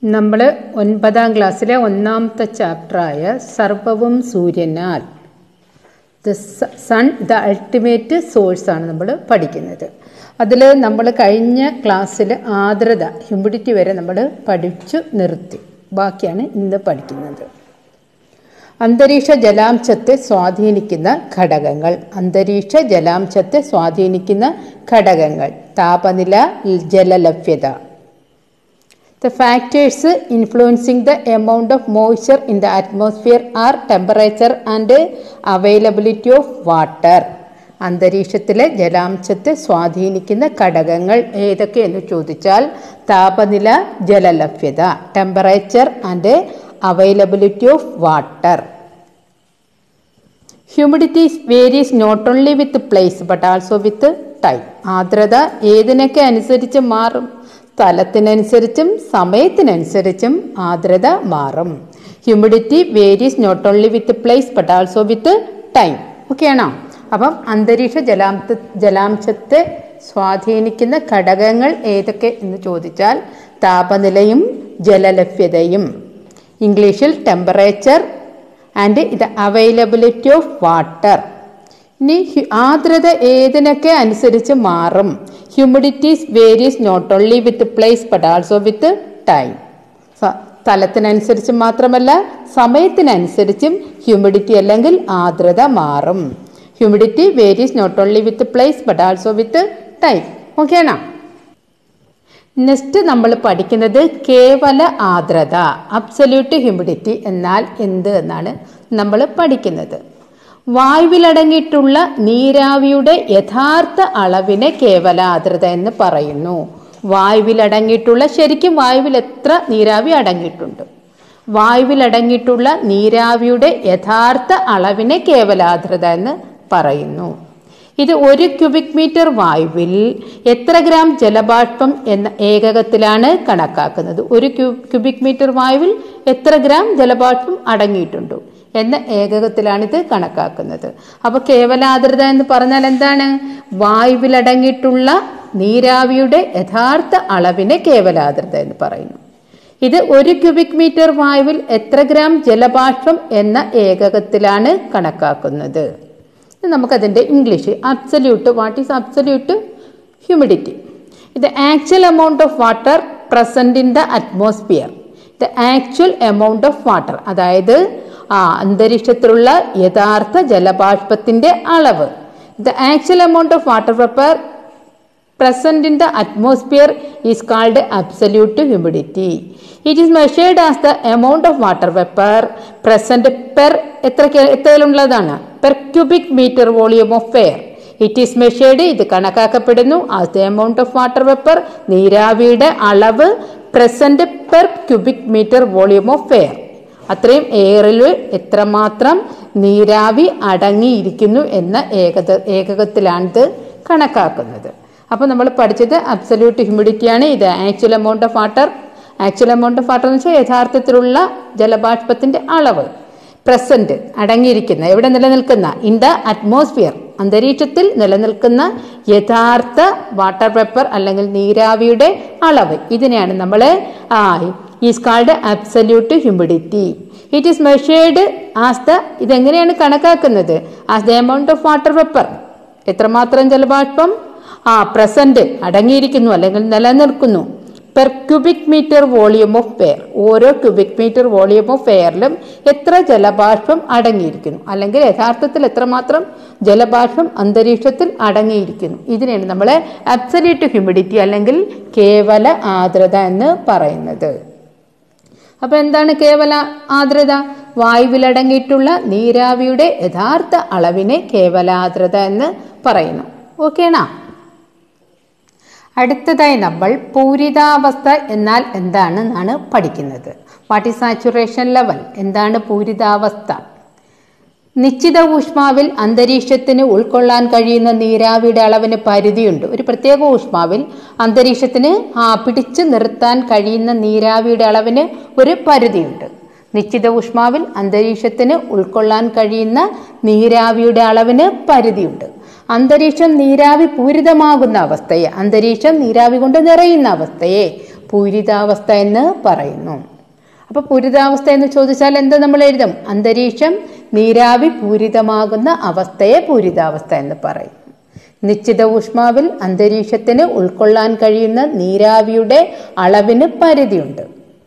നമ്മൾ 9ാം ക്ലാസ്സിലെ ഒന്നാമത്തെ ചാപ്റ്ററായ സർവവും സൂര്യനാൽ സൺ ദ അൾട്ടിമേറ്റ് സോഴ്സ് ആണ് നമ്മൾ പഠിക്കുന്നത്. അതിൽ നമ്മൾ കഴിഞ്ഞ ക്ലാസ്സിൽ ആർദ്രത ഹ്യൂമിഡിറ്റി വരെ നമ്മൾ പഠിച്ചു നിർത്തി. ബാക്കിയാണ് ഇന്ന് പഠിക്കുന്നത്. അന്തരീക്ഷ ജലാംശത്തെ സ്വാധീനിക്കുന്ന ഘടകങ്ങൾ. അന്തരീക്ഷ ജലാംശത്തെ സ്വാധീനിക്കുന്ന ഘടകങ്ങൾ: താപനില, ജലലഭ്യത. The factors influencing the amount of moisture in the atmosphere are temperature and availability of water. അന്തരീക്ഷത്തിലെ ജലാംശത്തെ സ്വാധീനിക്കുന്ന ഘടകങ്ങൾ ഏതൊക്കെയെന്ന് ചോദിച്ചാൽ താപനില, ജലലഭ്യത, temperature and availability of water. Humidity varies not only with place but also with time. ആർദ്രത ഏതിനൊക്കെ അനുസരിച്ച് മാറും? സ്ഥലത്തിനനുസരിച്ചും സമയത്തിനനുസരിച്ചും ആർദ്രത മാറും. Humidity varies not only with place but also with time. ഓക്കെയാണോ? അപ്പം അന്തരീക്ഷ ജലാംശത്തെ സ്വാധീനിക്കുന്ന ഘടകങ്ങൾ ഏതൊക്കെ എന്ന് ചോദിച്ചാൽ താപനിലയും ജലലഭ്യതയും, ഇംഗ്ലീഷിൽ temperature and the availability of water. ഇനി ആർദ്രത ഏതിനൊക്കെ അനുസരിച്ച് മാറും? Humidities varies not only with place but also with time. സ്ഥലത്തിനനുസരിച്ച് മാത്രമല്ല സമയത്തിനനുസരിച്ചും ഹ്യൂമിഡിറ്റി അല്ലെങ്കിൽ ആർദ്രത മാറും. Humidity varies not only with place but also with time. ഓക്കെയാണോ? നെക്സ്റ്റ് നമ്മൾ പഠിക്കുന്നത് കേവല ആർദ്രത, അബ്സല്യൂട്ട് ഹ്യൂമിഡിറ്റി എന്നാൽ എന്ത് എന്നാണ് നമ്മൾ പഠിക്കുന്നത്. വായുവിലടങ്ങിയിട്ടുള്ള നീരാവിയുടെ യഥാർത്ഥ അളവിനെ കേവല ആർദ്രത എന്ന് പറയുന്നു. വായുവിലടങ്ങിയിട്ടുള്ള, ശരിക്കും വായുവിൽ എത്ര നീരാവി അടങ്ങിയിട്ടുണ്ട്? വായുവിലടങ്ങിയിട്ടുള്ള നീരാവിയുടെ യഥാർത്ഥ അളവിനെ കേവല ആർദ്രത എന്ന് പറയുന്നു. ഇത് 1 ക്യൂബിക് മീറ്റർ വായുവിൽ എത്ര ഗ്രാം ജലബാഷ്പം എന്ന ഏകകത്തിലാണ് കണക്കാക്കുന്നത്. 1 ക്യൂബിക് മീറ്റർ വായുവിൽ എത്ര ഗ്രാം ജലബാഷ്പം അടങ്ങിയിട്ടുണ്ട് എന്ന ഏകകത്തിലാണിത് കണക്കാക്കുന്നത്. അപ്പോൾ കേവല ആർദ്രത എന്ന് പറഞ്ഞാൽ എന്താണ്? വായുവിലടങ്ങിയിട്ടുള്ള നീരാവിയുടെ യഥാർത്ഥ അളവിനെ കേവല ആർദ്രത എന്ന് പറയുന്നു. ഇത് 1 ക്യൂബിക് മീറ്റർ വായുവിൽ എത്ര ഗ്രാം ജലബാഷ്പം എന്ന ഏകകത്തിലാണ് കണക്കാക്കുന്നത്. നമുക്കതിൻ്റെ English absolute. What is absolute humidity? ഇത് actual amount of water present in the atmosphere. The actual amount of water, അതായത് അന്തരീക്ഷത്തിലുള്ള യഥാർത്ഥ ജലബാഷ്പത്തിന്റെ അളവ്. The actual amount of water vapour present in the atmosphere is called absolute humidity. It is measured as the amount of water vapor present per എത്രയിലുള്ളതാണ്? per cubic meter volume of air. It is measured, ഇത് കണക്കാക്കപ്പെടുന്നു as the amount of water vapor, നീരാവിയുടെ അളവ് present per cubic meter volume of air. അത്രയും എയറിൽ എത്രമാത്രം നീരാവി അടങ്ങിയിരിക്കുന്നു എന്ന ഏകകത്തിലാണിത് കണക്കാക്കുന്നത്. അപ്പോൾ നമ്മൾ പഠിച്ചത് അബ്സല്യൂട്ട് ഹ്യൂമിഡിറ്റിയാണ്. ഇത് actual amount of water. Actual amount of water എന്ന് വെച്ചാൽ യഥാർത്ഥത്തിലുള്ള ജലബാഷ്പത്തിന്റെ അളവ്. പ്രസന്റ് അടങ്ങിയിരിക്കുന്ന, എവിടെ നിലനിൽക്കുന്ന? ഇൻ ദ അറ്റ്മോസ്ഫിയർ, അന്തരീക്ഷത്തിൽ നിലനിൽക്കുന്ന യഥാർത്ഥ വാട്ടർ വേപ്പർ അല്ലെങ്കിൽ നീരാവിയുടെ അളവ്. ഇതിനെയാണ് നമ്മൾ is called absolute humidity. It is measured as the, ഇതെങ്ങനെയാണ് കണക്കാക്കുന്നത്? As the amount of water vapour, എത്രമാത്രം ജലബാഷ്പം പ്രസന്റ് അടങ്ങിയിരിക്കുന്നു അല്ലെങ്കിൽ നിലനിൽക്കുന്നു, per cubic metre volume of air. ഓരോ ക്യൂബിക് മീറ്റർ വോളിയം ഓഫ് എയറിലും എത്ര ജലബാഷ്പം അടങ്ങിയിരിക്കുന്നു അല്ലെങ്കിൽ യഥാർത്ഥത്തിൽ എത്രമാത്രം ജലബാഷ്പം അന്തരീക്ഷത്തിൽ അടങ്ങിയിരിക്കുന്നു. ഇതിനെയാണ് നമ്മൾ അബ്സല്യൂട്ട് ഹ്യൂമിഡിറ്റി അല്ലെങ്കിൽ കേവല ആർദ്രത എന്ന് പറയുന്നത്. അപ്പൊ എന്താണ് കേവല ആർദ്രത? വായുവിലടങ്ങിയിട്ടുള്ള നീരാവിയുടെ യഥാർത്ഥ അളവിനെ കേവല ആർദ്രത എന്ന് പറയുന്നു. ഓക്കേണാ? അടുത്തതായി നമ്മൾ പൂരിതാവസ്ഥ എന്നാൽ എന്താണെന്നാണ് പഠിക്കുന്നത്. What is saturation level? എന്താണ് പൂരിതാവസ്ഥ? നിശ്ചിത ഊഷ്മാവിൽ അന്തരീക്ഷത്തിന് ഉൾക്കൊള്ളാൻ കഴിയുന്ന നീരാവിയുടെ അളവിന് പരിധിയുണ്ട്. ഒരു പ്രത്യേക ഊഷ്മാവിൽ അന്തരീക്ഷത്തിന് പിടിച്ചു നിർത്താൻ കഴിയുന്ന നീരാവിയുടെ അളവിന് ഒരു പരിധിയുണ്ട്. നിശ്ചിത ഊഷ്മാവിൽ അന്തരീക്ഷത്തിന് ഉൾക്കൊള്ളാൻ കഴിയുന്ന നീരാവിയുടെ അളവിന് പരിധിയുണ്ട്. അന്തരീക്ഷം നീരാവി പൂരിതമാകുന്ന അവസ്ഥയെ, അന്തരീക്ഷം നീരാവി കൊണ്ട് നിറയുന്ന അവസ്ഥയെ പൂരിതാവസ്ഥ എന്ന് പറയുന്നു. അപ്പോൾ പൂരിതാവസ്ഥ എന്ന് ചോദിച്ചാൽ എന്താ നമ്മൾ എഴുതും? അന്തരീക്ഷം നീരാവി പൂരിതമാകുന്ന അവസ്ഥയെ പൂരിതാവസ്ഥ എന്ന് പറയും. നിശ്ചിത ഊഷ്മാവിൽ അന്തരീക്ഷത്തിന് ഉൾക്കൊള്ളാൻ കഴിയുന്ന നീരാവിയുടെ അളവിന് പരിധിയുണ്ട്.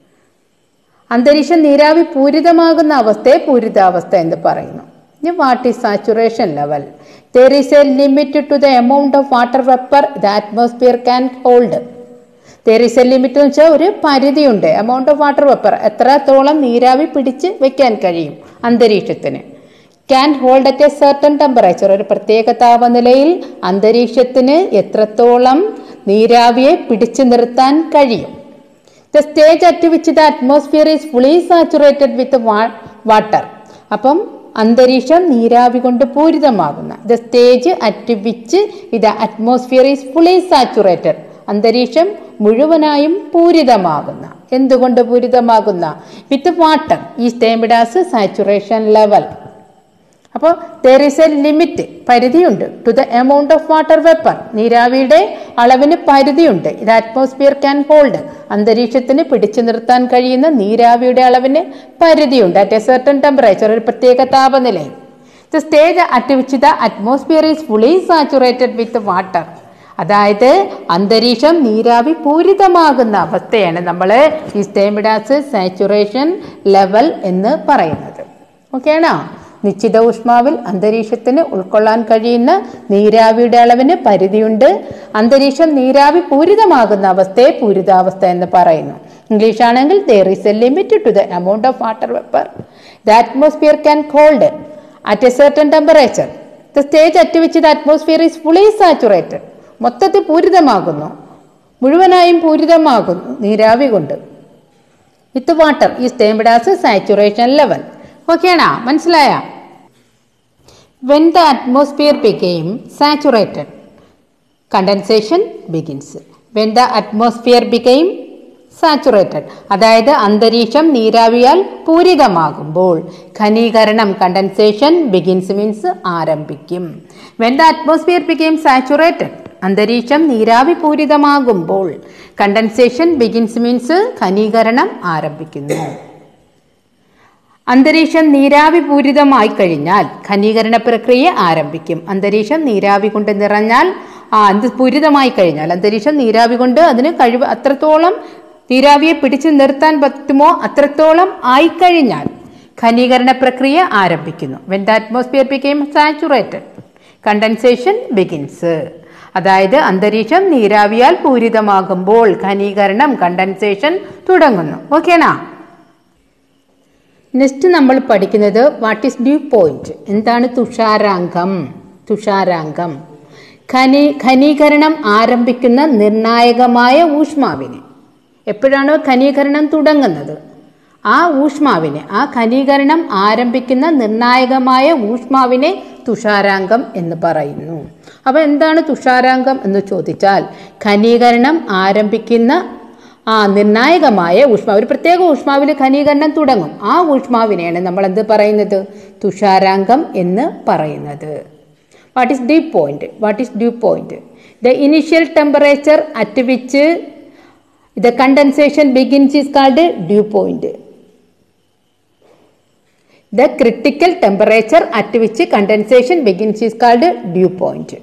അന്തരീക്ഷം നീരാവി പൂരിതമാകുന്ന അവസ്ഥയെ പൂരിതാവസ്ഥ എന്ന് പറയുന്നു. ഇനി what is saturation level? There is a limit to the amount of water vapor the atmosphere can hold. There is a limit എന്ന് വെച്ചാൽ ഒരു പരിധിയുണ്ട്. amount of water vapor എത്രത്തോളം നീരാവി പിടിച്ച് വെക്കാൻ കഴിയും അന്തരീക്ഷത്തിന്. Can hold at a certain temperature, ഒരു പ്രത്യേക താപനിലയിൽ അന്തരീക്ഷത്തിന് എത്രത്തോളം നീരാവിയെ പിടിച്ചു നിർത്താൻ കഴിയും. The stage at which the atmosphere is fully saturated with water. അപ്പം അന്തരീക്ഷം നീരാവി കൊണ്ട് പൂരിതമാകുന്ന. The stage at which the atmosphere is fully saturated. അന്തരീക്ഷം മുഴുവനായും പൂരിതമാകുന്ന. എന്തുകൊണ്ട് പൂരിതമാകുന്ന? With water is termed as saturation level. അപ്പോൾ there is a limit, പരിധിയുണ്ട്, to the amount of water vapor, നീരാവിയുടെ അളവിന് പരിധിയുണ്ട്. ഇത് അറ്റ്മോസ്ഫിയർ ക്യാൻ ഹോൾഡ്, അന്തരീക്ഷത്തിന് പിടിച്ചു നിർത്താൻ കഴിയുന്ന നീരാവിയുടെ അളവിന് പരിധിയുണ്ട്. അറ്റ് എ സർട്ടൻ ടെമ്പറേച്ചർ, ഒരു പ്രത്യേക താപനിലയിൽ. The stage at which the atmosphere is fully saturated with water, അതായത് അന്തരീക്ഷം നീരാവി പൂരിതമാകുന്ന അവസ്ഥയാണ് നമ്മൾ is termed as saturation level എന്ന് പറയുന്നത്. ഓക്കെ ആണോ? നിശ്ചിത ഊഷ്മാവിൽ അന്തരീക്ഷത്തിന് ഉൾക്കൊള്ളാൻ കഴിയുന്ന നീരാവിയുടെ അളവിന് പരിധിയുണ്ട്. അന്തരീക്ഷം നീരാവി പൂരിതമാകുന്ന അവസ്ഥയെ പൂരിതാവസ്ഥ എന്ന് പറയുന്നു. ഇംഗ്ലീഷ് ആണെങ്കിൽ there is a limit to the amount of water vapor the atmosphere can hold at a certain temperature. The stage at which the atmosphere is fully saturated, മൊത്തത്തിൽ പൂരിതമാകുന്നു, മുഴുവനായും പൂരിതമാകുന്നു നീരാവി കൊണ്ട്. with water is termed as saturation level. Okay ആണോ? മനസ്സിലായ? When the atmosphere became saturated, condensation begins. When the atmosphere became saturated, അതായത് അന്തരീക്ഷം നീരാവിയാൽ പൂരിതമാകുമ്പോൾ ഘനീകരണം, കണ്ടൻസേഷൻ, begins മീൻസ് ആരംഭിക്കും. When the atmosphere became saturated, അന്തരീക്ഷം നീരാവി പൂരിതമാകുമ്പോൾ കണ്ടൻസേഷൻ begins മീൻസ് ഘനീകരണം ആരംഭിക്കുന്നു. അന്തരീക്ഷം നീരാവി പൂരിതമായി കഴിഞ്ഞാൽ ഘനീകരണ പ്രക്രിയ ആരംഭിക്കും. അന്തരീക്ഷം നീരാവി കൊണ്ട് നിറഞ്ഞാൽ പൂരിതമായി കഴിഞ്ഞാൽ അന്തരീക്ഷം നീരാവി കൊണ്ട് അതിന് കഴിവ് അത്രത്തോളം നീരാവിയെ പിടിച്ചു നിർത്താൻ പറ്റുമോ അത്രത്തോളം ആയിക്കഴിഞ്ഞാൽ ഘനീകരണ പ്രക്രിയ ആരംഭിക്കുന്നു. When the atmosphere became saturated, condensation begins. അതായത് അന്തരീക്ഷം നീരാവിയാൽ പൂരിതമാകുമ്പോൾ ഘനീകരണം, കണ്ടൻസേഷൻ തുടങ്ങുന്നു. ഓക്കേനാ? നെക്സ്റ്റ് നമ്മൾ പഠിക്കുന്നത് വാട്ട് ഈസ് ഡ്യൂ പോയിന്റ്, എന്താണ് തുഷാരാങ്കം. തുഷാരാങ്കം ഘനീകരണം ആരംഭിക്കുന്ന നിർണായകമായ ഊഷ്മാവിനെ, എപ്പോഴാണോ ഘനീകരണം തുടങ്ങുന്നത് ആ ഊഷ്മാവിനെ, ആ ഘനീകരണം ആരംഭിക്കുന്ന നിർണായകമായ ഊഷ്മാവിനെ തുഷാരാങ്കം എന്ന് പറയുന്നു. അപ്പോൾ എന്താണ് തുഷാരാങ്കം എന്ന് ചോദിച്ചാൽ ഘനീകരണം ആരംഭിക്കുന്ന നിർണായകമായ ഊഷ്മാവ്, ഒരു പ്രത്യേക ഊഷ്മാവിൽ ഘനീകരണം തുടങ്ങും, ആ ഊഷ്മാവിനെയാണ് നമ്മൾ എന്ത് പറയുന്നത്? തുഷാരാങ്കം എന്ന് പറയുന്നത്. What is dew point? What is dew point? The initial temperature at which the condensation begins is called dew point. The critical temperature at which condensation begins is called dew point.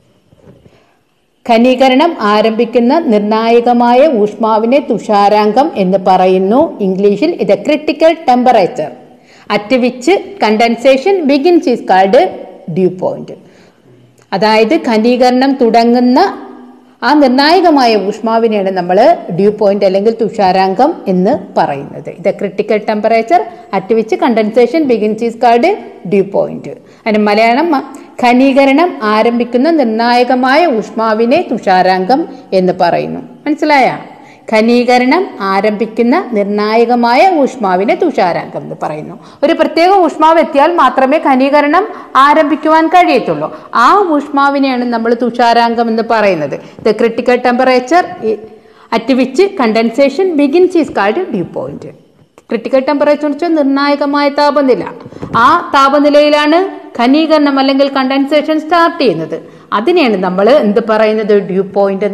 ഘനീകരണം ആരംഭിക്കുന്ന നിർണായകമായ ഊഷ്മാവിനെ തുഷാരാങ്കം എന്ന് പറയുന്നു. ഇംഗ്ലീഷിൽ ഇത് critical temperature at which condensation begins is called dew point. അതായത് ഘനീകരണം തുടങ്ങുന്ന ആ നിർണായകമായ ഊഷ്മാവിനെയാണ് നമ്മൾ ഡ്യൂ പോയിന്റ് അല്ലെങ്കിൽ തുഷാരാങ്കം എന്ന് പറയുന്നത്. ഇത് critical temperature at which condensation begins is called dew point. അതിന് മലയാളം ഘനീകരണം ആരംഭിക്കുന്ന നിർണായകമായ ഊഷ്മാവിനെ തുഷാരാങ്കം എന്ന് പറയുന്നു. മനസ്സിലായ? ഘനീകരണം ആരംഭിക്കുന്ന നിർണായകമായ ഊഷ്മാവിനെ തുഷാരാങ്കം എന്ന് പറയുന്നു. ഒരു പ്രത്യേക ഊഷ്മാവ് എത്തിയാൽ മാത്രമേ ഘനീകരണം ആരംഭിക്കുവാൻ കഴിയത്തുള്ളൂ. ആ ഊഷ്മാവിനെയാണ് നമ്മൾ തുഷാരാങ്കം എന്ന് പറയുന്നത്. The critical temperature at which condensation begins is called dew point. Critical temperature എന്ന് വെച്ചാൽ നിർണായകമായ താപനില, ആ താപനിലയിലാണ് ഘനീകരണം അല്ലെങ്കിൽ കണ്ടൻസേഷൻ സ്റ്റാർട്ട് ചെയ്യുന്നത്. അതിനെയാണ് നമ്മൾ എന്ത് പറയുന്നത്? ഡ്യൂ പോയിന്റ് എന്ന്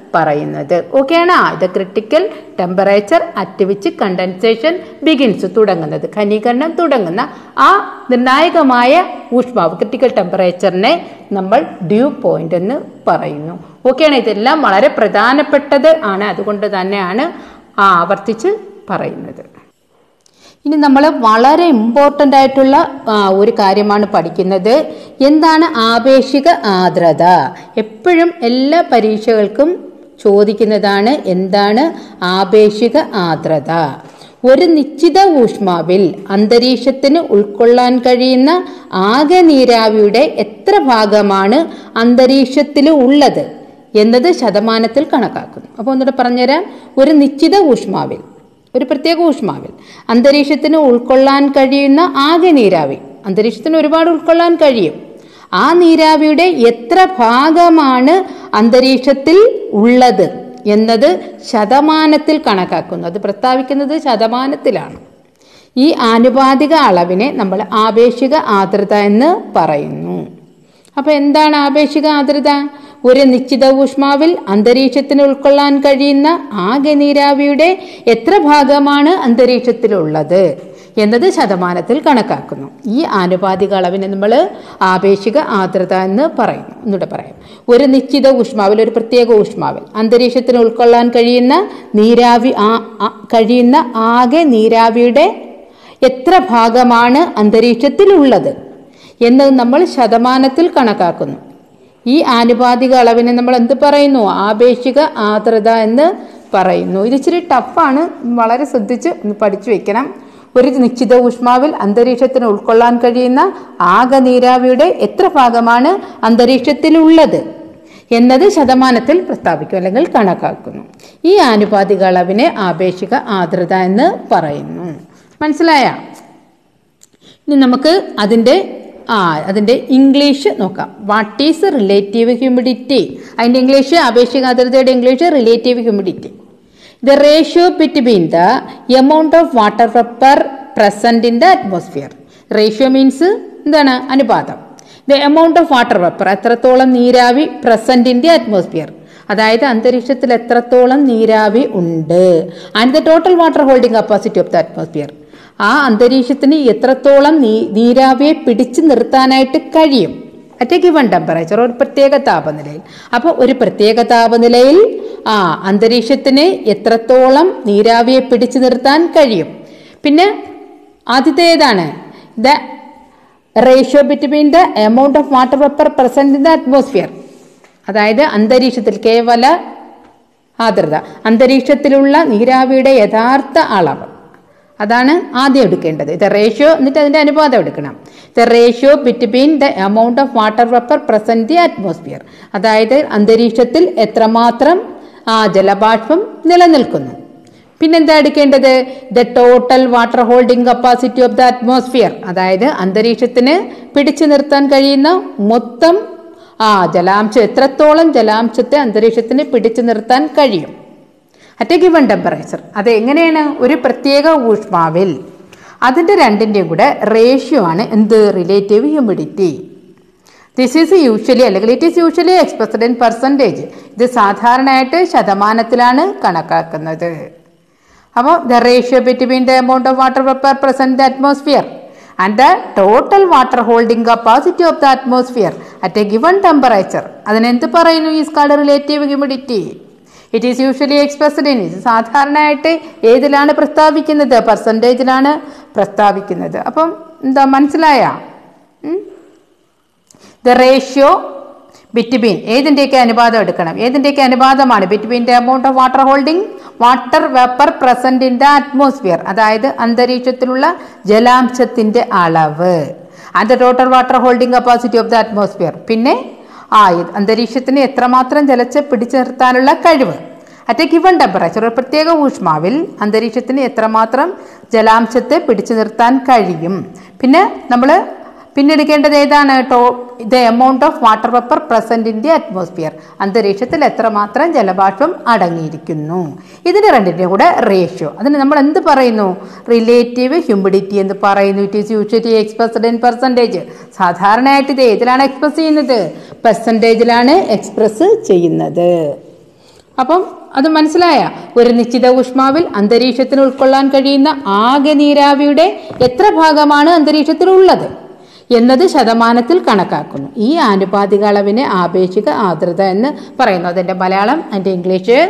പറയുന്നത്. ഓക്കെ ആണോ? ഇത് critical temperature at which condensation begins തുടങ്ങുന്നത്, ഘനീകരണം തുടങ്ങുന്ന ആ നിർണായകമായ ഊഷ്മാവ് ക്രിട്ടിക്കൽ ടെമ്പറേച്ചറിനെ നമ്മൾ ഡ്യൂ പോയിന്റ് എന്ന് പറയുന്നു. ഓക്കെ ആണോ? ഇതെല്ലാം വളരെ പ്രധാനപ്പെട്ടത് ആണ്, അതുകൊണ്ട് തന്നെയാണ് ആവർത്തിച്ച് പറയുന്നത്. ഇനി നമ്മൾ വളരെ ഇമ്പോർട്ടൻ്റ് ആയിട്ടുള്ള ഒരു കാര്യമാണ് പഠിക്കുന്നത്. എന്താണ് ആപേക്ഷിക ആർദ്രത? എപ്പോഴും എല്ലാ പരീക്ഷകൾക്കും ചോദിക്കുന്നതാണ്. എന്താണ് ആപേക്ഷിക ആർദ്രത? ഒരു നിശ്ചിത ഊഷ്മാവിൽ അന്തരീക്ഷത്തിന് ഉൾക്കൊള്ളാൻ കഴിയുന്ന ആകെ നീരാവിയുടെ എത്ര ഭാഗമാണ് അന്തരീക്ഷത്തിൽ ഉള്ളത് എന്നത് ശതമാനത്തിൽ കണക്കാക്കുന്നു. അപ്പോൾ ഒന്നുകൂടെ പറഞ്ഞുതരാം. ഒരു നിശ്ചിത ഊഷ്മാവിൽ, ഒരു പ്രത്യേക ഊഷ്മാവിൽ അന്തരീക്ഷത്തിന് ഉൾക്കൊള്ളാൻ കഴിയുന്ന ആകെ നീരാവി, അന്തരീക്ഷത്തിന് ഒരുപാട് ഉൾക്കൊള്ളാൻ കഴിയും, ആ നീരാവിയുടെ എത്ര ഭാഗമാണ് അന്തരീക്ഷത്തിൽ ഉള്ളത് എന്നത് ശതമാനത്തിൽ കണക്കാക്കുന്നു. അത് പ്രസ്താവിക്കുന്നത് ശതമാനത്തിലാണ്. ഈ ആനുപാതിക അളവിനെ നമ്മൾ ആപേക്ഷിക ആർദ്രത എന്ന് പറയുന്നു. അപ്പോൾ എന്താണ് ആപേക്ഷിക ആർദ്രത? ഒരു നിശ്ചിത ഊഷ്മാവിൽ അന്തരീക്ഷത്തിന് ഉൾക്കൊള്ളാൻ കഴിയുന്ന ആകെ നീരാവിയുടെ എത്ര ഭാഗമാണ് അന്തരീക്ഷത്തിലുള്ളത് എന്നത് ശതമാനത്തിൽ കണക്കാക്കുന്നു. ഈ ആനുപാതിക അളവിനെ നമ്മൾ ആപേക്ഷിക ആർദ്രത എന്ന് പറയുന്നു. എന്നൂടെ പറയാം. ഒരു നിശ്ചിത ഊഷ്മാവിൽ, ഒരു പ്രത്യേക ഊഷ്മാവിൽ അന്തരീക്ഷത്തിന് ഉൾക്കൊള്ളാൻ കഴിയുന്ന ആകെ നീരാവിയുടെ എത്ര ഭാഗമാണ് അന്തരീക്ഷത്തിലുള്ളത് എന്നത് നമ്മൾ ശതമാനത്തിൽ കണക്കാക്കുന്നു. ഈ ആനുപാതിക അളവിനെ നമ്മൾ എന്ത് പറയുന്നു? ആപേക്ഷിക ആർദ്രത എന്ന് പറയുന്നു. ഇത് ഇച്ചിരി ടഫാണ്, വളരെ ശ്രദ്ധിച്ച് ഒന്ന് പഠിച്ചു വെക്കണം. ഒരു നിശ്ചിത ഊഷ്മാവിൽ അന്തരീക്ഷത്തിന് ഉൾക്കൊള്ളാൻ കഴിയുന്ന ആകെ നീരാവിയുടെ എത്ര ഭാഗമാണ് അന്തരീക്ഷത്തിലുള്ളത് എന്നത് ശതമാനത്തിൽ പ്രസ്താവിക്കും അല്ലെങ്കിൽ കണക്കാക്കുന്നു. ഈ ആനുപാതിക അളവിനെ ആപേക്ഷിക ആർദ്രത എന്ന് പറയുന്നു. മനസ്സിലായ? ഇനി നമുക്ക് അതിൻ്റെ ഇംഗ്ലീഷ് നോക്കാം. What is relative humidity? അതിൻ്റെ ഇംഗ്ലീഷ്, ആപേക്ഷിക ആർദ്രതയുടെ English relative humidity. The ratio between the amount of water vapor present in the atmosphere. Ratio means എന്താണ്? അനുപാതം. The amount of water vapor, എത്രത്തോളം നീരാവി present in the atmosphere, അതായത് അന്തരീക്ഷത്തിൽ എത്രത്തോളം നീരാവി ഉണ്ട്. And the total water holding capacity of the atmosphere, ആ അന്തരീക്ഷത്തിന് എത്രത്തോളം നീരാവിയെ പിടിച്ചു നിർത്താനായിട്ട് കഴിയും അറ്റ് എ ഗിവൺ ടെമ്പറേച്ചർ, ഒരു പ്രത്യേക താപനിലയിൽ. അപ്പോൾ ഒരു പ്രത്യേക താപനിലയിൽ അന്തരീക്ഷത്തിന് എത്രത്തോളം നീരാവിയെ പിടിച്ചു നിർത്താൻ കഴിയും. പിന്നെ ആദ്യത്തേതാണ് the ratio between the amount of water vapour present in the atmosphere, അതായത് അന്തരീക്ഷത്തിൽ കേവല ആർദ്രത, അന്തരീക്ഷത്തിലുള്ള നീരാവിയുടെ യഥാർത്ഥ അളവ്, അതാണ് ആദ്യം എടുക്കേണ്ടത്. ഇത് റേഷ്യോ, എന്നിട്ട് അതിൻ്റെ അനുപാതം എടുക്കണം. The ratio between the amount of water vapour present the atmosphere, അതായത് അന്തരീക്ഷത്തിൽ എത്രമാത്രം ജലബാഷ്പം നിലനിൽക്കുന്നു. പിന്നെന്താ എടുക്കേണ്ടത്? The total water holding capacity of the atmosphere, അതായത് അന്തരീക്ഷത്തിന് പിടിച്ചു നിർത്താൻ കഴിയുന്ന മൊത്തം ജലാംശം, എത്രത്തോളം ജലാംശത്തെ അന്തരീക്ഷത്തിന് പിടിച്ചു നിർത്താൻ കഴിയും അറ്റ് എ ഗിവൺ ടെമ്പറേച്ചർ. അത് എങ്ങനെയാണ്? ഒരു പ്രത്യേക ഊഷ്മാവിൽ. അതിൻ്റെ രണ്ടിൻ്റെയും കൂടെ റേഷ്യോ ആണ് എന്ത്? Relative humidity. This is usually, അല്ലെങ്കിൽ it is usually expressed in percentage. ഇത് സാധാരണയായിട്ട് ശതമാനത്തിലാണ് കണക്കാക്കുന്നത്. അപ്പോൾ the ratio between the amount of water vapour present the atmosphere and the total water holding capacity of the atmosphere at a given temperature, അതിനെന്ത് പറയുന്നു? Is called relative humidity. It is usually expressed in, സാധാരണയായിട്ട് ഏതിലാണ് പ്രസ്താവിക്കുന്നത്? പെർസെൻറ്റേജിലാണ് പ്രസ്താവിക്കുന്നത്. അപ്പം എന്താ മനസ്സിലായ? The ratio between, ഏതിൻ്റെയൊക്കെ അനുപാതം എടുക്കണം? ഏതിൻ്റെയൊക്കെ അനുപാതമാണ്? Between the amount of water holding water vapour present in the atmosphere, അതായത് അന്തരീക്ഷത്തിലുള്ള ജലാംശത്തിൻ്റെ അളവ്, and the total water holding capacity of the atmosphere, പിന്നെ അന്തരീക്ഷത്തിന് എത്രമാത്രം ജലത്തെ പിടിച്ചു നിർത്താനുള്ള കഴിവ് അറ്റ് എ ഗിവൺ ടെമ്പറേച്ചർ, ഒരു പ്രത്യേക ഊഷ്മാവിൽ അന്തരീക്ഷത്തിന് എത്രമാത്രം ജലാംശത്തെ പിടിച്ചു നിർത്താൻ കഴിയും. പിന്നെ നമ്മൾ പിന്നെടുക്കേണ്ടത് ഏതാണ്? The amount of water vapour present in the atmosphere, അന്തരീക്ഷത്തിൽ എത്രമാത്രം ജലബാഷ്പം അടങ്ങിയിരിക്കുന്നു. ഇതിൻ്റെ രണ്ടിൻ്റെയും കൂടെ റേഷ്യോ, അതിന് നമ്മൾ എന്ത് പറയുന്നു? റിലേറ്റീവ് ഹ്യൂമിഡിറ്റി എന്ന് പറയുന്നു. It is usually expressed in percentage. സാധാരണയായിട്ട് ഇത് ഏതിലാണ് എക്സ്പ്രസ് ചെയ്യുന്നത്? പെർസെൻറ്റേജിലാണ് എക്സ്പ്രസ് ചെയ്യുന്നത്. അപ്പം അത് മനസ്സിലായ? ഒരു നിശ്ചിത ഊഷ്മാവിൽ അന്തരീക്ഷത്തിന് ഉൾക്കൊള്ളാൻ കഴിയുന്ന ആകെ നീരാവിയുടെ എത്ര ഭാഗമാണ് അന്തരീക്ഷത്തിലുള്ളത് എന്നത് ശതമാനത്തിൽ കണക്കാക്കുന്നു. ഈ ആനുപാതിക അളവിനെ ആപേക്ഷിക ആർദ്രത എന്ന് പറയുന്നു. അതിന്റെ Malayalam and English.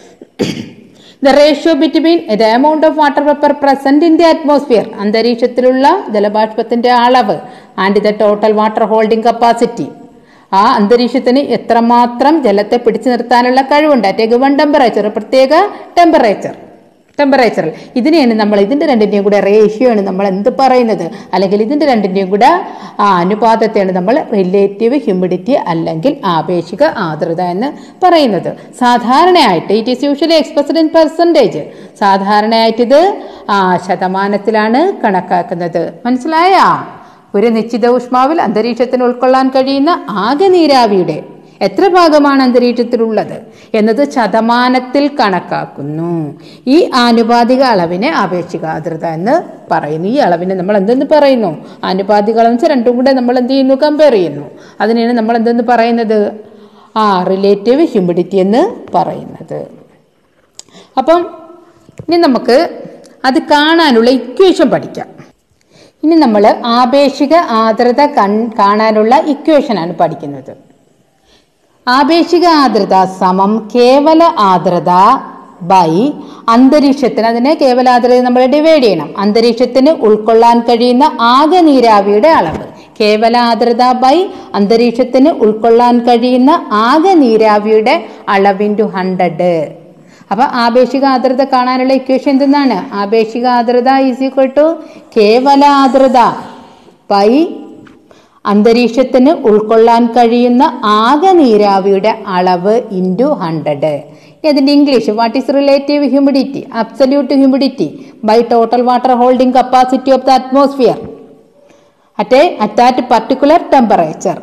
The ratio between the amount of water vapor present in the atmosphere, അന്തരീക്ഷത്തിലുള്ള ജലബാഷ്പത്തിന്റെ അളവ്, and the total water holding capacity, ആ അന്തരീക്ഷത്തിന് എത്രമാത്രം ജലത്തെ പിടിച്ചു നിർത്താനുള്ള കഴിവുണ്ട്. അറ്റ് എ ഗിവൺ ടെമ്പറേച്ചർ, പ്രത്യേക ടെമ്പറേച്ചറിൽ. ഇതിനെയാണ് നമ്മൾ, ഇതിന്റെ രണ്ടിന്റെയും കൂടെ റേഷ്യോ ആണ് നമ്മൾ എന്ത് പറയുന്നത്, അല്ലെങ്കിൽ ഇതിന്റെ രണ്ടിന്റെയും കൂടെ അനുപാതത്തെയാണ് നമ്മൾ റിലേറ്റീവ് ഹ്യൂമിഡിറ്റി അല്ലെങ്കിൽ ആപേക്ഷിക ആർദ്രത എന്ന് പറയുന്നത്. സാധാരണയായിട്ട് it is usually expressed in percentage. സാധാരണയായിട്ട് ഇത് ശതമാനത്തിലാണ് കണക്കാക്കുന്നത്. മനസ്സിലായാ? ഒരു നിശ്ചിത ഊഷ്മാവിൽ അന്തരീക്ഷത്തിന് ഉൾക്കൊള്ളാൻ കഴിയുന്ന ആകെ നീരാവിയുടെ എത്ര ഭാഗമാണ് അന്തരീക്ഷത്തിലുള്ളത് എന്നത് ശതമാനത്തിൽ കണക്കാക്കുന്നു. ഈ ആനുപാതിക അളവിനെ ആപേക്ഷിക ആർദ്രത എന്ന് പറയുന്നു. ഈ അളവിനെ നമ്മൾ എന്തെന്ന് പറയുന്നു? ആനുപാതിക അളവ് വെച്ചാൽ രണ്ടും കൂടെ നമ്മൾ എന്ത് ചെയ്യുന്നു? കമ്പയർ ചെയ്യുന്നു. അതിനെയാണ് നമ്മൾ എന്തെന്ന് പറയുന്നത്? റിലേറ്റീവ് ഹ്യൂമിഡിറ്റി എന്ന് പറയുന്നത്. അപ്പം ഇനി നമുക്ക് അത് കാണാനുള്ള ഇക്വേഷൻ പഠിക്കാം. ഇനി നമ്മൾ ആപേക്ഷിക ആർദ്രത കാണാനുള്ള ഇക്വേഷനാണ് പഠിക്കുന്നത്. ആപേക്ഷിക ആർദ്രത സമം കേവല ആർദ്രത ബൈ അന്തരീക്ഷത്തിന്, അതിനെ കേവല ആർദ്രത നമ്മൾ ഡിവൈഡ് ചെയ്യണം. അന്തരീക്ഷത്തിന് ഉൾക്കൊള്ളാൻ കഴിയുന്ന ആകെ നീരാവിയുടെ അളവ്. കേവല ആർദ്രത ബൈ അന്തരീക്ഷത്തിന് ഉൾക്കൊള്ളാൻ കഴിയുന്ന ആകെ നീരാവിയുടെ അളവിൻറ്റു 100. അപ്പൊ ആപേക്ഷിക ആർദ്രത കാണാനുള്ള ഇക്വേഷൻ എന്തെന്നാണ്? ആപേക്ഷിക ആർദ്രത ഈസ് ഈക്വൽ ടു കേവല ആർദ്രത ബൈ അന്തരീക്ഷത്തിന് ഉൾക്കൊള്ളാൻ കഴിയുന്ന ആകെ നീരാവിയുടെ അളവ് ഇൻറ്റു 100. ഇതിന്റെ English what is relative humidity? Absolute humidity by total water holding capacity of the atmosphere at that particular temperature.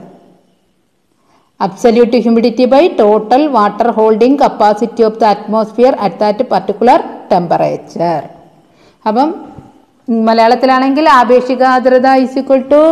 Absolute humidity by total water holding capacity of the atmosphere at that particular temperature. അപ്പം മലയാളത്തിലാണെങ്കിൽ ആപേക്ഷിക ആർദ്രത is equal to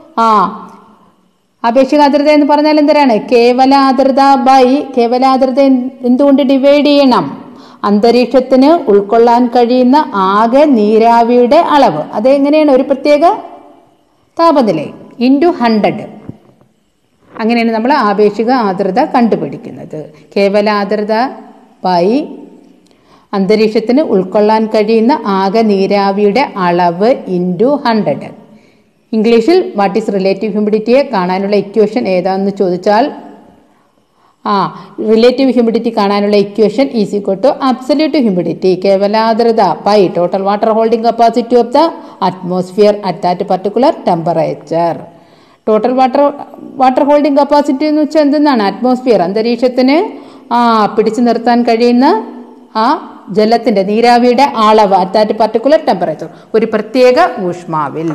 ആപേക്ഷിക ആർദ്രത എന്ന് പറഞ്ഞാൽ എന്തിനാണ്? കേവല ആർദ്രത ബൈ, കേവല ആർദ്രത എന്തുകൊണ്ട് ഡിവൈഡ് ചെയ്യണം? അന്തരീക്ഷത്തിന് ഉൾക്കൊള്ളാൻ കഴിയുന്ന ആകെ നീരാവിയുടെ അളവ്. അതെങ്ങനെയാണ്? ഒരു പ്രത്യേക താപനില ഇൻറ്റു 100. അങ്ങനെയാണ് നമ്മൾ ആപേക്ഷിക ആർദ്രത കണ്ടുപിടിക്കുന്നത്. കേവല ആർദ്രത ബൈ അന്തരീക്ഷത്തിന് ഉൾക്കൊള്ളാൻ കഴിയുന്ന ആകെ നീരാവിയുടെ അളവ് ഇൻറ്റു 100. ഇംഗ്ലീഷിൽ വാട്ട് ഈസ് റിലേറ്റീവ് ഹ്യൂമിഡിറ്റിയെ കാണാനുള്ള ഇക്വേഷൻ ഏതാണെന്ന് ചോദിച്ചാൽ റിലേറ്റീവ് ഹ്യൂമിഡിറ്റി കാണാനുള്ള equation is equal to absolute humidity കേവല ആർദ്രത by total water holding capacity of the atmosphere at that particular temperature. Total water holding capacity എന്ന് വെച്ചാൽ എന്തെന്നാണ്? അറ്റ്മോസ്ഫിയർ, അന്തരീക്ഷത്തിന് പിടിച്ചു നിർത്താൻ കഴിയുന്ന ആ ജലത്തിന്റെ നീരാവിയുടെ അളവ് അറ്റ് ദാറ്റ് പർട്ടിക്കുലർ ടെമ്പറേച്ചർ, ഒരു പ്രത്യേക ഊഷ്മാവിൽ.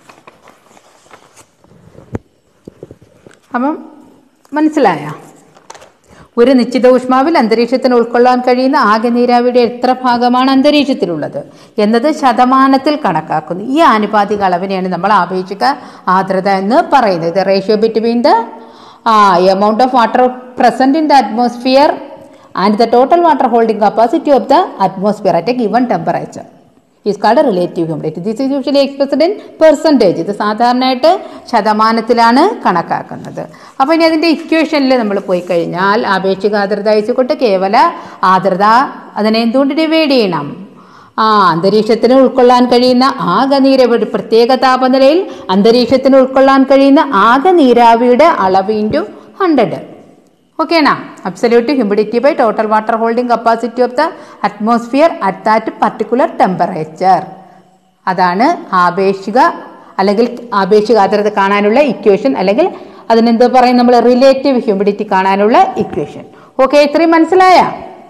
അപ്പം മനസ്സിലായ? ഒരു നിശ്ചിത ഊഷ്മാവിൽ അന്തരീക്ഷത്തിന് ഉൾക്കൊള്ളാൻ കഴിയുന്ന ആകെ നീരാവിയുടെ എത്ര ഭാഗമാണ് അന്തരീക്ഷത്തിലുള്ളത് എന്നത് ശതമാനത്തിൽ കണക്കാക്കുന്നു. ഈ ആനുപാതിക അളവിനെയാണ് നമ്മൾ ആപേക്ഷിക ആർദ്രത എന്ന് പറയുന്നത്. The ratio between the amount of water present in the atmosphere and the total water holding capacity of the atmosphere at a given temperature is called relative humidity. This is usually expressed in percentage. ഇത് സാധാരണയായിട്ട് ശതമാനത്തിലാണ് കണക്കാക്കുന്നത്. അപ്പോൾ ഇനി അതിൻ്റെ ഇക്വേഷനിൽ നമ്മൾ പോയി കഴിഞ്ഞാൽ ആപേക്ഷിക ആർദ്രത ആയിക്കോട്ടെ കേവല ആർദ്രത, അതിനെ എന്തുകൊണ്ട് ഡിവൈഡ് ചെയ്യണം? അന്തരീക്ഷത്തിന് ഉൾക്കൊള്ളാൻ കഴിയുന്ന ആകെ നീരാവി, പ്രത്യേക താപനിലയിൽ അന്തരീക്ഷത്തിന് ഉൾക്കൊള്ളാൻ കഴിയുന്ന ആകെ നീരാവിയുടെ അളവ് ഇൻറ്റു 100. ഓക്കേണ? Absolute humidity by total water holding capacity of the atmosphere at that particular temperature. അതാണ് ആപേക്ഷിക അല്ലെങ്കിൽ ആപേക്ഷിക ആർദ്രത കാണാനുള്ള ഇക്വേഷൻ, അല്ലെങ്കിൽ അതിനെന്ത് പറയും നമ്മൾ? റിലേറ്റീവ് ഹ്യൂമിഡിറ്റി കാണാനുള്ള ഇക്വേഷൻ. ഓക്കെ, ഇത്രയും മനസ്സിലായ?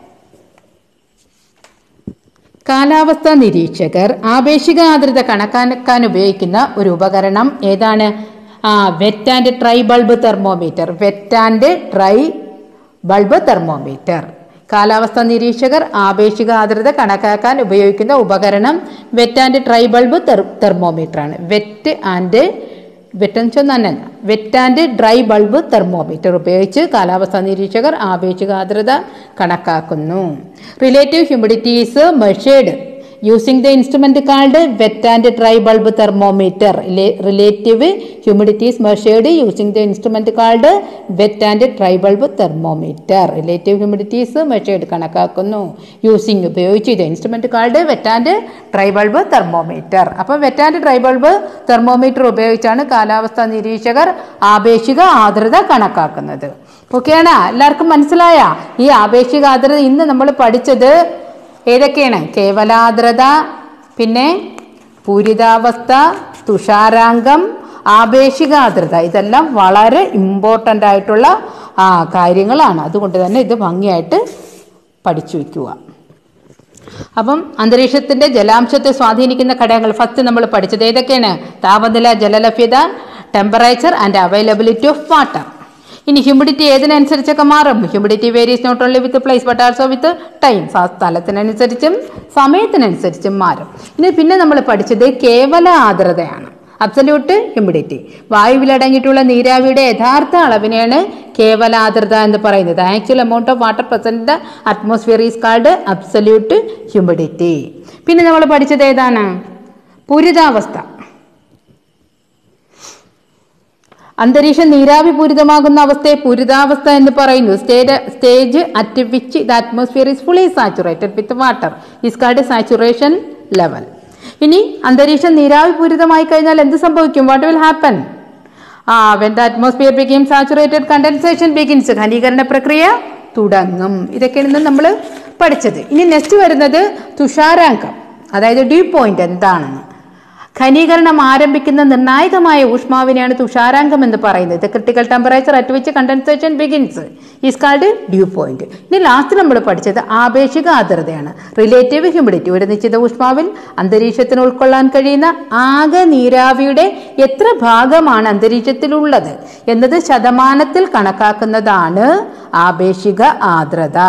കാലാവസ്ഥാ നിരീക്ഷകർ ആപേക്ഷിക ആർദ്രത കണക്കാക്കാൻ ഉപയോഗിക്കുന്ന ഒരു ഉപകരണം ഏതാണ്? Wet and dry bulb thermometer. Wet and dry bulb thermometer. കാലാവസ്ഥാ നിരീക്ഷകർ ആപേക്ഷിക ആർദ്രത കണക്കാക്കാൻ ഉപയോഗിക്കുന്ന ഉപകരണം wet and dry bulb thermometer ആണ്. Wet and wet and dry bulb thermometer ഉപയോഗിച്ച് കാലാവസ്ഥാ നിരീക്ഷകർ ആപേക്ഷിക ആർദ്രത കണക്കാക്കുന്നു. Relative humidity is measured using the instrument called wet and dry bulb thermometer. Relative humidity is measured using the instrument called wet and dry bulb thermometer. Relative humidity is measured കണക്കാക്കുന്നു using ഉപയോഗിച്ച് ഇത് instrument called wet and dry bulb thermometer. അപ്പം wet and dry bulb thermometer ഉപയോഗിച്ചാണ് കാലാവസ്ഥാ നിരീക്ഷകർ ആപേക്ഷിക ആർദ്രത കണക്കാക്കുന്നത്. ഓക്കെയാണ്, എല്ലാവർക്കും മനസ്സിലായ? ഈ ആപേക്ഷിക ആർദ്രത ഇന്ന് നമ്മൾ പഠിച്ചത് ഏതൊക്കെയാണ്? കേവലാർദ്രത, പിന്നെ പൂരിതാവസ്ഥ, തുഷാരാങ്കം, ആപേക്ഷിക ആർദ്രത. ഇതെല്ലാം വളരെ ഇമ്പോർട്ടൻ്റ് ആയിട്ടുള്ള കാര്യങ്ങളാണ്. അതുകൊണ്ട് തന്നെ ഇത് ഭംഗിയായിട്ട് പഠിച്ചു വയ്ക്കുക. അപ്പം അന്തരീക്ഷത്തിന്റെ ജലാംശത്തെ സ്വാധീനിക്കുന്ന ഘടകങ്ങൾ ഫസ്റ്റ് നമ്മൾ പഠിച്ചത് ഏതൊക്കെയാണ്? താപനില, ജലലഭ്യത, temperature and availability of water. ഇനി ഹ്യൂമിഡിറ്റി ഏതിനനുസരിച്ചൊക്കെ മാറും? Humidity varies not only with place but also with time. സ്ഥലത്തിനനുസരിച്ചും സമയത്തിനനുസരിച്ചും മാറും. ഇനി പിന്നെ നമ്മൾ പഠിച്ചത് കേവല ആർദ്രതയാണ്, അബ്സല്യൂട്ട് ഹ്യൂമിഡിറ്റി. വായുവിലടങ്ങിയിട്ടുള്ള നീരാവിയുടെ യഥാർത്ഥ അളവിനെയാണ് കേവല ആർദ്രത എന്ന് പറയുന്നത്. Actual amount of water present the atmosphere is called absolute humidity. പിന്നെ നമ്മൾ പഠിച്ചത് ഏതാണ്? പൂരിതാവസ്ഥ. അന്തരീക്ഷം നീരാവി പൂരിതമാകുന്ന അവസ്ഥയെ പൂരിതാവസ്ഥ എന്ന് പറയുന്നു. Stage at which the atmosphere is fully saturated with water is called saturation level. ഇനി അന്തരീക്ഷം നീരാവി പൂരിതമായി കഴിഞ്ഞാൽ എന്ത് സംഭവിക്കും? What will happen? when the atmosphere becomes saturated, condensation begins. ഘനീകരണ പ്രക്രിയ തുടങ്ങും. ഇതൊക്കെയാണ് നമ്മൾ പഠിച്ചത്. ഇനി നെക്സ്റ്റ് വരുന്നത് തുഷാരാങ്കം, അതായത് ഡ്യൂ പോയിന്റ് എന്താണെന്ന്. ഘനീകരണം ആരംഭിക്കുന്ന നിർണായകമായ ഊഷ്മാവിനെയാണ് തുഷാരാങ്കം എന്ന് പറയുന്നത്. Critical temperature at which condensation begins is called dew point. ഇനി ലാസ്റ്റ് നമ്മൾ പഠിച്ചത് ആപേക്ഷിക ആർദ്രതയാണ്, റിലേറ്റീവ് ഹ്യൂമിഡിറ്റി. ഒരു നിശ്ചിത ഊഷ്മാവിൽ അന്തരീക്ഷത്തിന് ഉൾക്കൊള്ളാൻ കഴിയുന്ന ആകെ നീരാവിയുടെ എത്ര ഭാഗമാണ് അന്തരീക്ഷത്തിലുള്ളത് എന്നത് ശതമാനത്തിൽ കണക്കാക്കുന്നതാണ് ആപേക്ഷിക ആർദ്രത.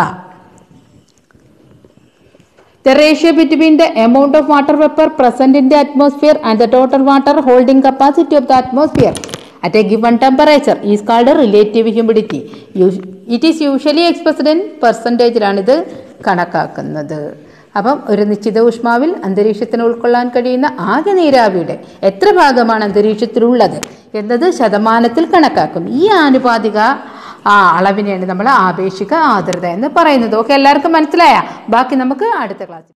The ratio between the amount of water vapor present in the atmosphere and the total water holding capacity of the atmosphere at a given temperature is called relative humidity. It is usually expressed in percentageലാണ് ഇത് കണക്കാക്കുന്നത്. അപ്പം ഒരു നിശ്ചിത ഊഷ്മാവിൽ അന്തരീക്ഷത്തിന് ഉൾക്കൊള്ളാൻ കഴിയുന്ന ആകെ നീരാവിയുടെ എത്ര ഭാഗമാണ് അന്തരീക്ഷത്തിലുള്ളത് എന്നത് ശതമാനത്തിൽ കണക്കാക്കും. ഈ ആനുപാതിക അളവിനെയാണ് നമ്മൾ ആപേക്ഷിക ആർദ്രത എന്ന് പറയുന്നത്. ഓക്കെ, എല്ലാവർക്കും മനസ്സിലായ? ബാക്കി നമുക്ക് അടുത്ത ക്ലാസ്സിൽ